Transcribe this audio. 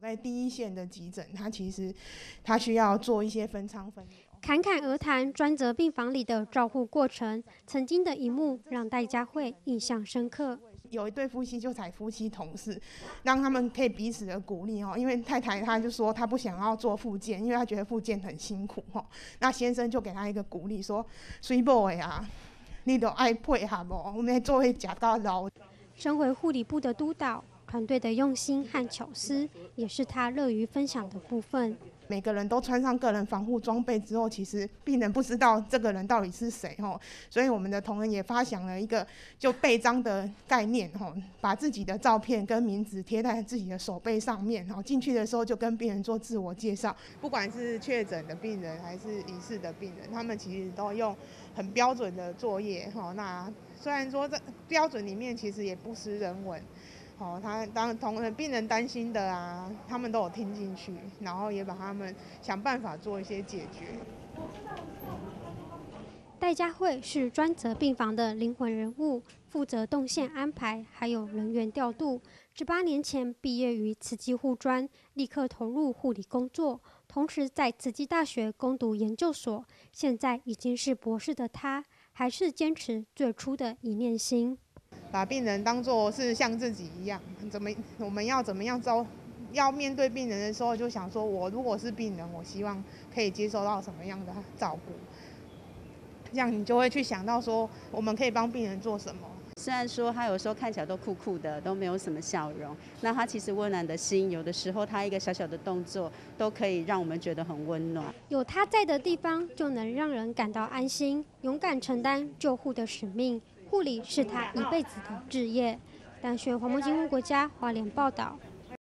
在第一线的急诊，他需要做一些分仓分流。 侃侃而谈专责病房里的照护过程，曾经的一幕让戴佳慧印象深刻。 有一对夫妻就才夫妻同事，让他们可以彼此的鼓励因为太太她就说她不想要做复健，因为她觉得复健很辛苦那先生就给她一个鼓励说：“水某的啊，你都爱配合我们做会吃到老。” 身为护理部的督导，团队的用心和巧思，也是他乐于分享的部分。 每个人都穿上个人防护装备之后，其实病人不知道这个人到底是谁所以我们的同仁也发想了一个就背章的概念把自己的照片跟名字贴在自己的手背上面进去的时候就跟病人做自我介绍。不管是确诊的病人还是疑似的病人，他们其实都用很标准的作业那虽然说这标准里面其实也不失人文。他病人担心的啊，他们都有听进去，然后也把他们想办法做一些解决。 戴佳慧是专责病房的灵魂人物，负责动线安排，还有人员调度。18年前毕业于慈济护专，立刻投入护理工作，同时在慈济大学攻读研究所。现在已经是博士的他，还是坚持最初的一念心。 把病人当作是像自己一样，我们要怎么样要面对病人的时候，就想说我如果是病人，我希望可以接受到什么样的照顾，这样你就会去想到说我们可以帮病人做什么。 虽然说他有时候看起来都酷酷的，都没有什么笑容，那他其实温暖的心，有的时候他一个小小的动作都可以让我们觉得很温暖。 有他在的地方，就能让人感到安心，勇敢承担救护的使命。护理是他一辈子的志业。但学黄墨金国家花莲报道。